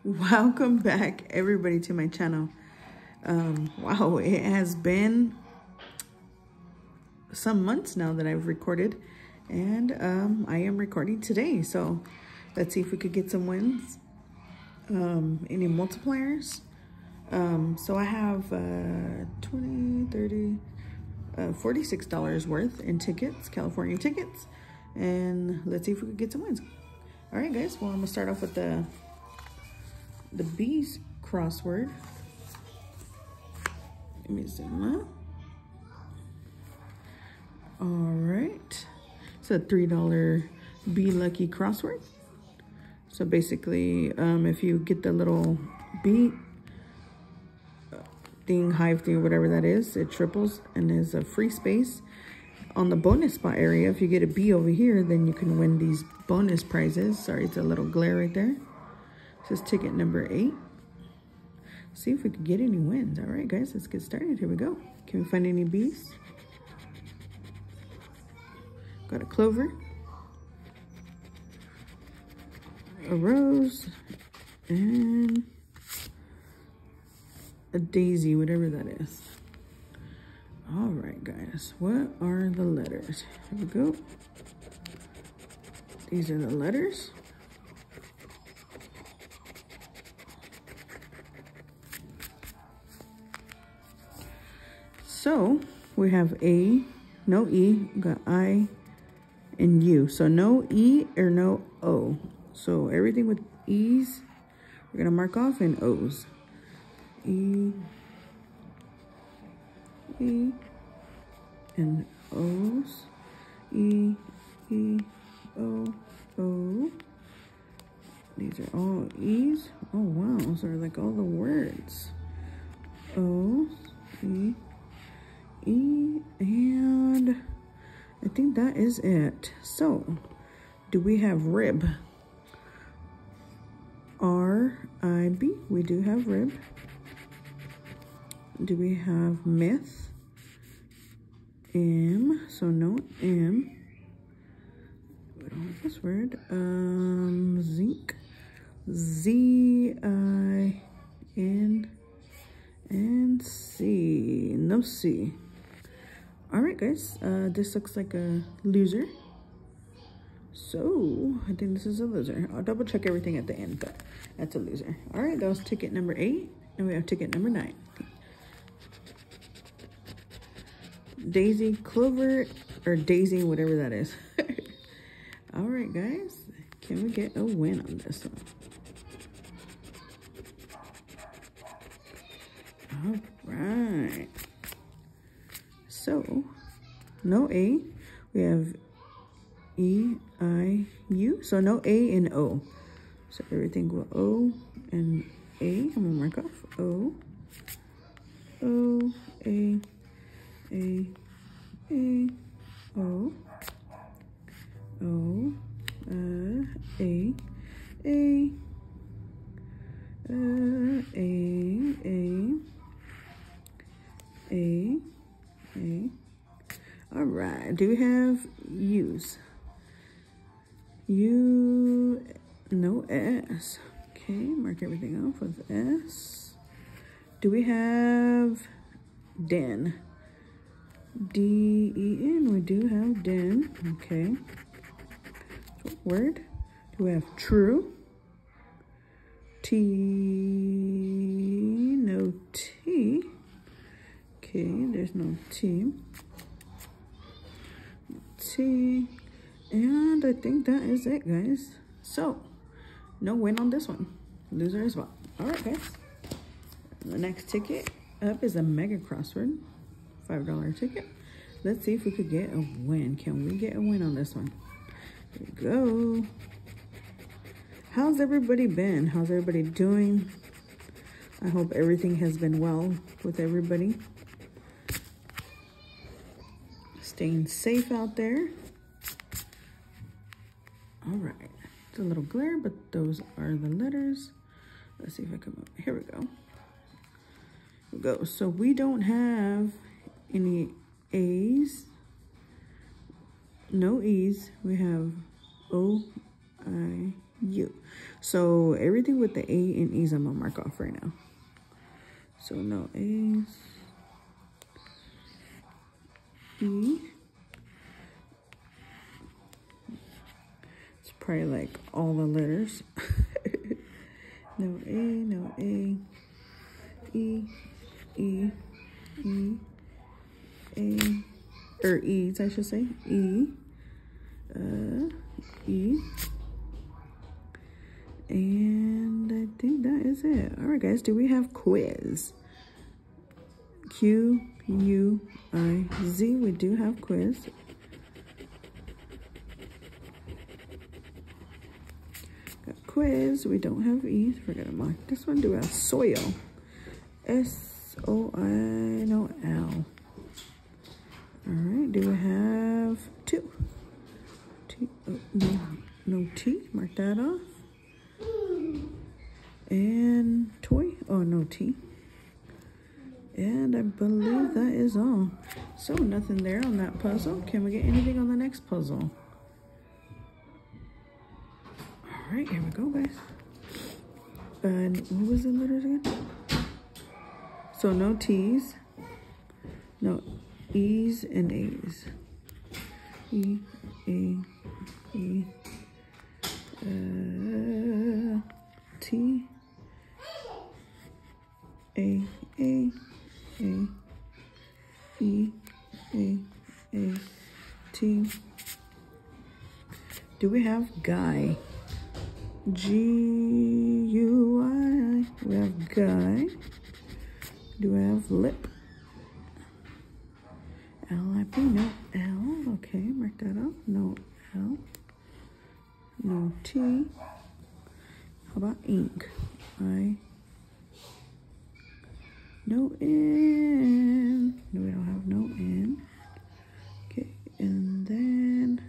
Welcome back, everybody, to my channel. Wow, it has been some months now that I've recorded, and I am recording today. So let's see if we could get some wins. Any multipliers? So I have 20, 30, $46 worth in tickets, California tickets, and let's see if we could get some wins. All right, guys. Well, I'm gonna start off with the B's crossword. Let me zoom up. All right. It's a $3 Be Lucky crossword. So basically, if you get the little B thing, hive thing, whatever that is, it triples and is a free space. On the bonus spot area, if you get a B over here, then you can win these bonus prizes. Sorry, it's a little glare right there. This is ticket number 8. See if we can get any wins. All right, guys, let's get started. Here we go. Can we find any B's? Got a clover, a rose, and a daisy, whatever that is. All right, guys, what are the letters? Here we go. These are the letters. So we have A, no E, we got I and U. So no E or no O. So everything with E's, we're gonna mark off, and O's. E, E, and O's. E, E, O, O. These are all E's. Oh wow, those are like all the words. O, E, E, and I think that is it. So, do we have rib? R-I-B, we do have rib. Do we have myth? M, so no M. We don't have this word. Zinc. Z-I-N, and C, no C. All right, guys, this looks like a loser. So I think this is a loser. I'll double check everything at the end, but that's a loser. All right, that was ticket number 8, and we have ticket number 9. Daisy, clover, or daisy, whatever that is. All right, guys, can we get a win on this one? All right. So, no A, we have E, I, U. So no A and O. So everything will O and A. I'm gonna mark off O, O, A, A, A, O, O, A, A, A. All right, do we have U's? U, no S. Okay, mark everything off with S. Do we have den? D-E-N, we do have den, okay. What word? Do we have true? T, no T. Okay, there's no T. T, and I think that is it, guys. So, no win on this one. Loser as well. All right, guys. The next ticket up is a mega crossword, $5 ticket. Let's see if we could get a win. Can we get a win on this one? Here we go. How's everybody been? How's everybody doing? I hope everything has been well with everybody. Staying safe out there. All right, it's a little glare, but those are the letters. Let's see if I can move. Here we go. Here we go. So we don't have any A's, no E's. We have O, I, U. So everything with the A and E's I'm gonna mark off right now. So no A's. E. It's probably like all the letters. No A, no A. E, E, E, A, or E's I should say. E, E. And I think that is it. All right, guys, do we have quiz? Q, U, I, Z. We do have quiz. Got quiz. We don't have E. Forgot to mark this one. Do we have soil? S-O-I, no L. All right, do we have 2? T, oh, no T. Mark that off. And toy, oh no T. And I believe that is all. So nothing there on that puzzle. Can we get anything on the next puzzle? All right, here we go, guys. And what was the letters again? So no T's, no E's and A's. E, A, E, T, A, E, A, T. Do we have guy? G-U-I. We have guy. Do we have lip? L-I-P, no L. Okay, mark that up. No L. No T. How about ink? I. No N. No, we don't have no N. Okay, and then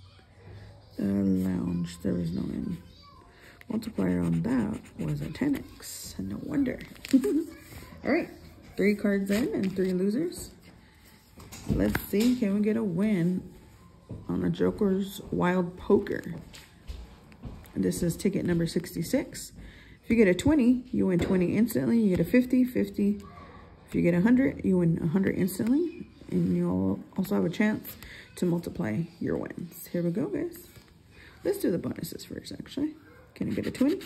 lounge. There was no N. Multiplier on that was a 10x. No wonder. All right, 3 cards in and 3 losers. Let's see, can we get a win on a Joker's Wild Poker? This is ticket number 66. If you get a 20, you win 20 instantly. You get a 50, 50. If you get 100, you win 100 instantly. And you'll also have a chance to multiply your wins. Here we go, guys. Let's do the bonuses first, actually. Can I get a 20?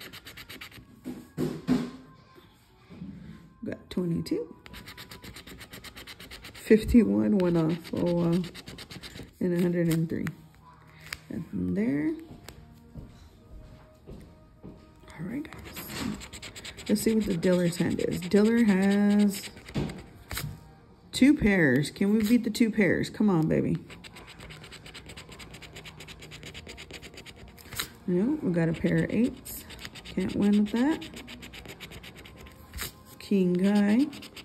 Got 22. 51 went off. Oh, wow. And 103. Nothing there. All right, guys. Let's see what the dealer's hand is. Dealer has 2 pairs. Can we beat the 2 pairs? Come on, baby. No, we got a pair of 8s. Can't win with that. King high.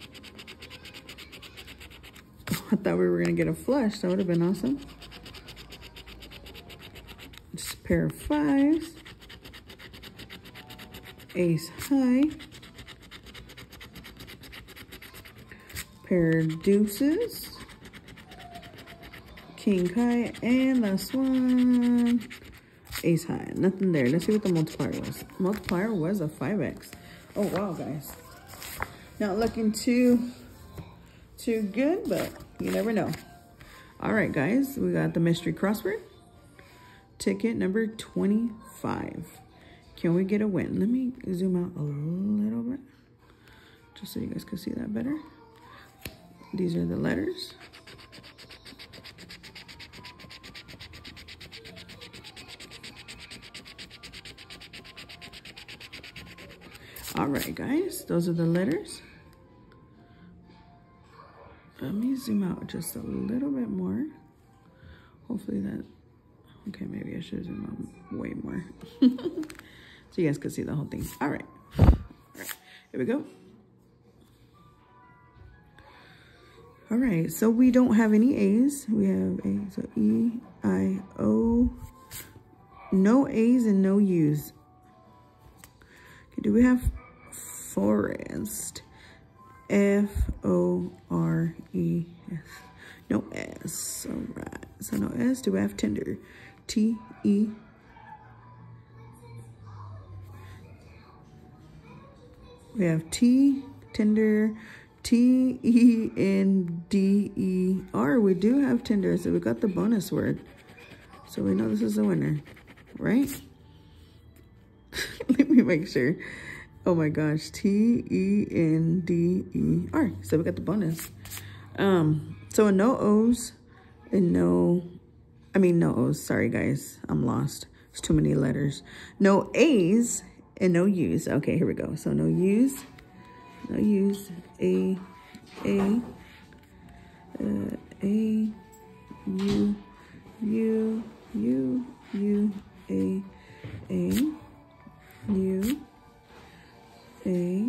Oh, I thought we were going to get a flush. That would have been awesome. Just a pair of 5s. Ace high. Pair of deuces. King high. And last one. Ace high. Nothing there. Let's see what the multiplier was. Multiplier was a 5x. Oh, wow, guys. Not looking too good, but you never know. All right, guys. We got the mystery crossword. Ticket number 25. Can we get a win? Let me zoom out a little bit, just so you guys can see that better. These are the letters. All right, guys, those are the letters. Let me zoom out just a little bit more. Hopefully that, okay, maybe I should zoom out way more. So you guys can see the whole thing. All right. All right, here we go. All right, so we don't have any A's. We have A, so E, I, O. No A's and no U's. Okay, do we have forest? F-O-R-E-S. No S. All right, so no S. Do we have tender? T-E. We have tender, T-E-N-D-E-R. We do have tender, so we got the bonus word. So we know this is the winner, right? Let me make sure. Oh my gosh, T-E-N-D-E-R. So we got the bonus. So no O's and no O's. Sorry guys, I'm lost. It's too many letters. No A's and no U's. Okay, here we go. So no U's, A, U, A, U, A,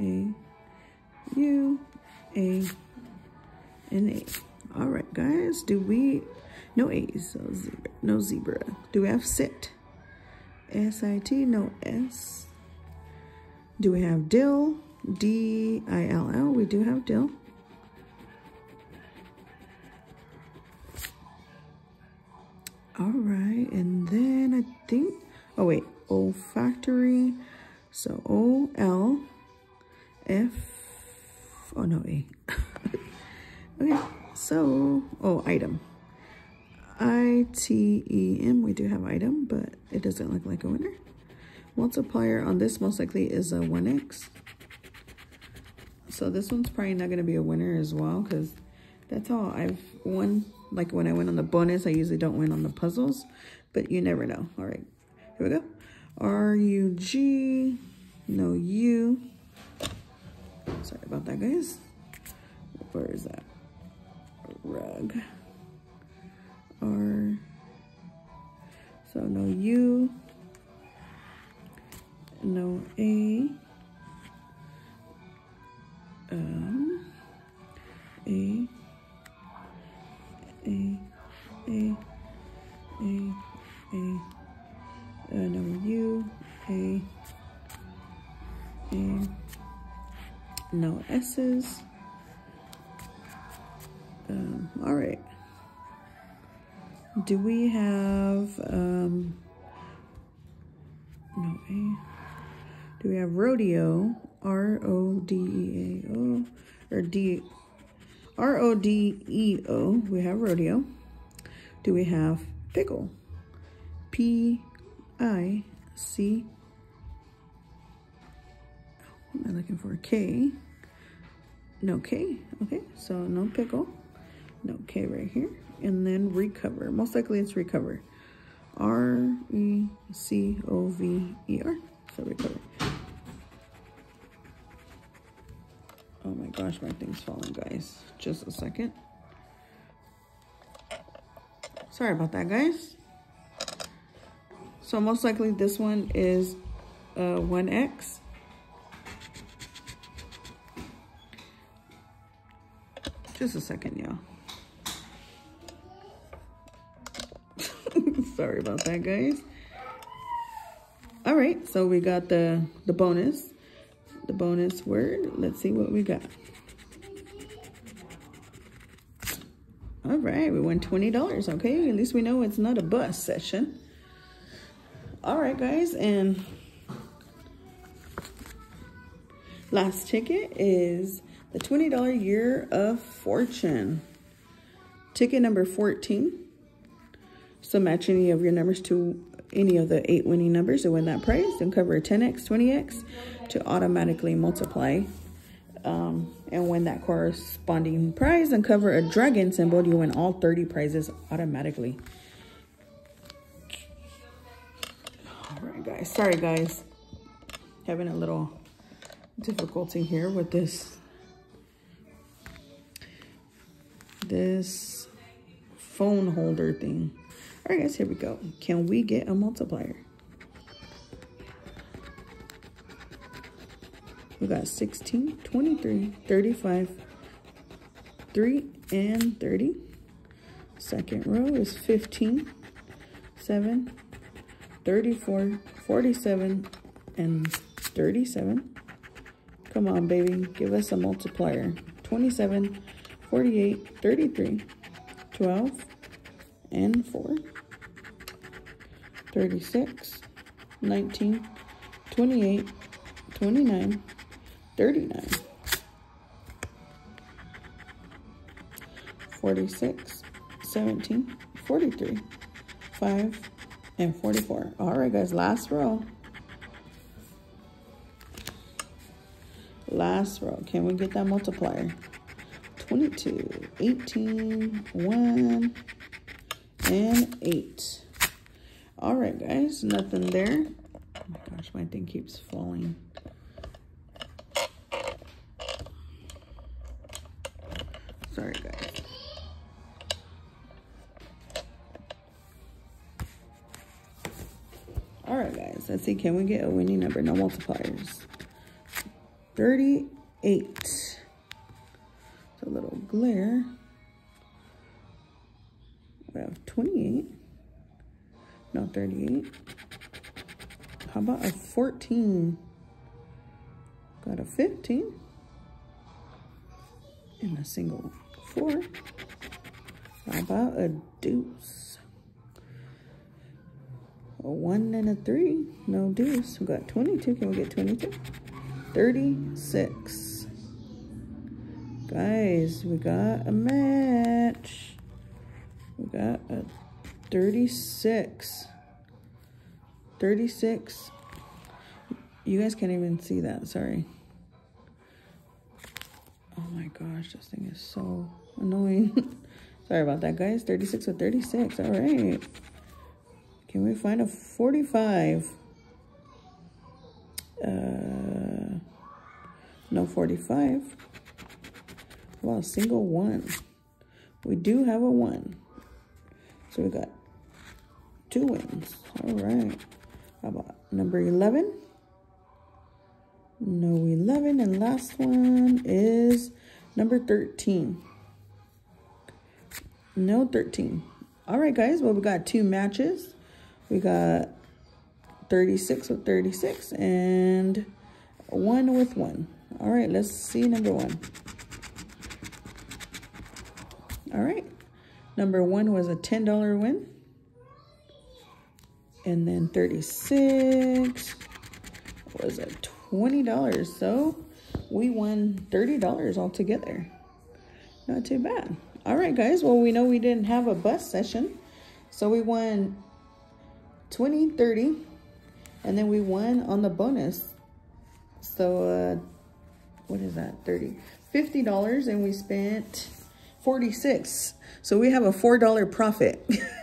U, A, and A. All right, guys. No A's, so zebra, no zebra. Do we have sit? S-I-T, no S. Do we have dill? D-I-L-L. We do have dill. All right, and then I think, oh wait, olfactory. So O-L-F, oh no, A. Okay, so, item. I-T-E-M, we do have item, but it doesn't look like a winner. Multiplier on this most likely is a 1x. So this one's probably not going to be a winner as well, because that's all I've won. Like when I win on the bonus, I usually don't win on the puzzles, but you never know. All right, here we go. R-U-G, no U. Sorry about that, guys. Where is that? Rug. R. So no U. No A. No U, A, no S's. All right. Do we have, no A. Do we have rodeo, R-O-D-E-A-O, or D, R-O-D-E-O, we have rodeo. Do we have pickle, P-I-C, what am I looking for, K, no K, okay, so no pickle, no K right here, and then recover, most likely it's recover, R-E-C-O-V-E-R, so recover. Oh my gosh, my thing's falling, guys. Just a second. Sorry about that, guys. So most likely this one is 1x. Just a second, y'all. Sorry about that, guys. All right, so we got the bonus. The bonus word. Let's see what we got. All right, we won $20. Okay, at least we know it's not a bus session. All right, guys, and last ticket is the $20 Year of Fortune. Ticket number 14. So match any of your numbers to any of the 8 winning numbers to win that prize, and cover a 10x, 20x to automatically multiply and win that corresponding prize, and cover a dragon symbol. You win all 30 prizes automatically. All right, guys. Sorry, guys. Having a little difficulty here with this phone holder thing. All right, guys, here we go. Can we get a multiplier? We got 16, 23, 35, 3, and 30. Second row is 15, 7, 34, 47, and 37. Come on, baby. Give us a multiplier. 27, 48, 33, 12, and 4. 36, 19, 28, 29, 39, 46, 17, 43, 5, and 44. All right, guys, last row. Last row. Can we get that multiplier? 22, 18, 1, and 8. All right, guys, nothing there. Oh my gosh, my thing keeps falling. Sorry, guys. All right, guys, let's see. Can we get a winning number? No multipliers. 38. It's a little glare. We have 28. No, 38. How about a 14? Got a 15. And a single 4. How about a deuce? A 1 and a 3. No deuce. We got 22. Can we get 22? 36. Guys, we got a match. We got a 36. 36. You guys can't even see that. Sorry. Oh my gosh, this thing is so annoying. Sorry about that, guys. 36 with 36. All right. Can we find a 45? No 45. Well, a single 1. We do have a 1. So we got 2 wins. All right. How about number 11? No 11. And last one is number 13. No 13. All right, guys. Well, we got 2 matches. We got 36 with 36 and 1 with 1. All right, let's see number 1. All right. Number 1 was a $10 win. And then 36 was a $20. So we won $30 altogether. Not too bad. All right, guys. Well, we know we didn't have a bus session. So we won 20, 30. And then we won on the bonus. So, what is that? 30. $50. And we spent 46. So we have a $4 profit.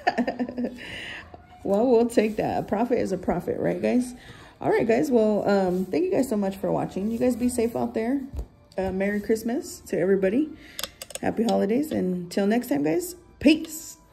Well, we'll take that. A profit is a profit, right, guys? All right, guys. Well, thank you guys so much for watching. You guys be safe out there. Merry Christmas to everybody. Happy holidays. And until next time, guys. Peace.